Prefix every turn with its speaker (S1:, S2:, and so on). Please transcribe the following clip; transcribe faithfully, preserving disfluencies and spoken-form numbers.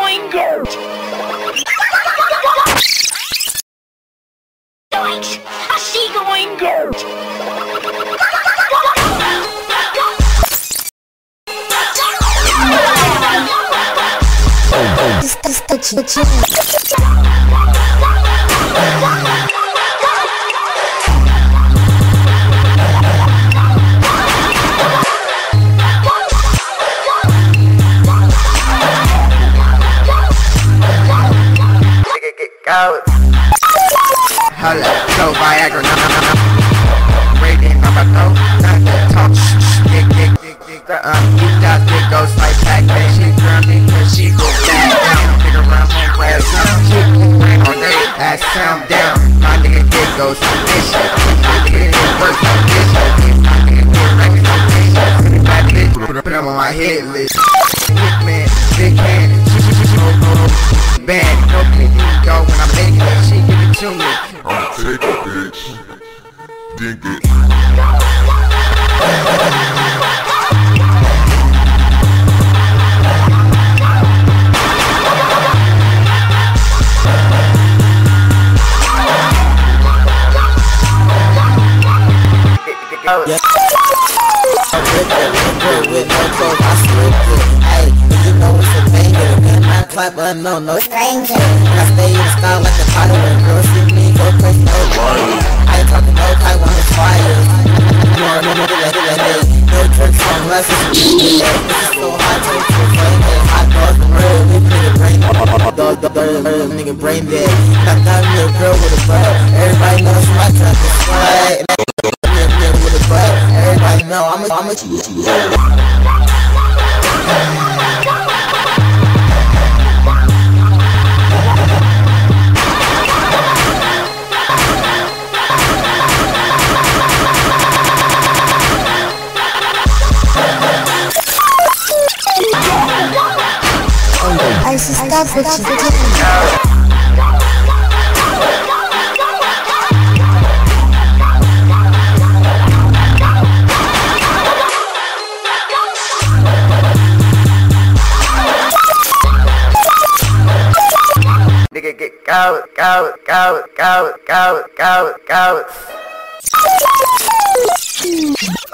S1: going goat? How's she going goat?
S2: Holla, go Viagra, no, no, no, no. Rating, I'm about to not to talk, dick, dick, dick, dick, uh, you got dick, goes like Pac-Man, she grumpy, cause she go back down, nigga run home, grab some, she rain all day, ass sound down, my nigga dick goes like this shit, my nigga dick works like this shit, my nigga dick records like this shit, my nigga put him on my hit list, hit man, big hand, band, no pity, go when I'm making it, she give it to me.
S3: I'ma take it, bitch. Dink it.
S4: Yeah. With no clothes, I slipped it. Hey, you know it's a banger. Man, I clap, but no, no stranger. I stay in the sky like a pilot. When girls see me, go crazy, no fire. I ain't talking no kite when it's fire. No, no, no, no, no tricks on lessons. This is so hot, take to flame it. Hot dog from real, this nigga brain dog, dog, dog, nigga brain dead. Knocked out me a girl with a butt. Everybody knows my truck is flat. Everybody know I'm a, I'm a I should stop what you're doing.
S2: Nigga get go, go, go, go, go, go, go.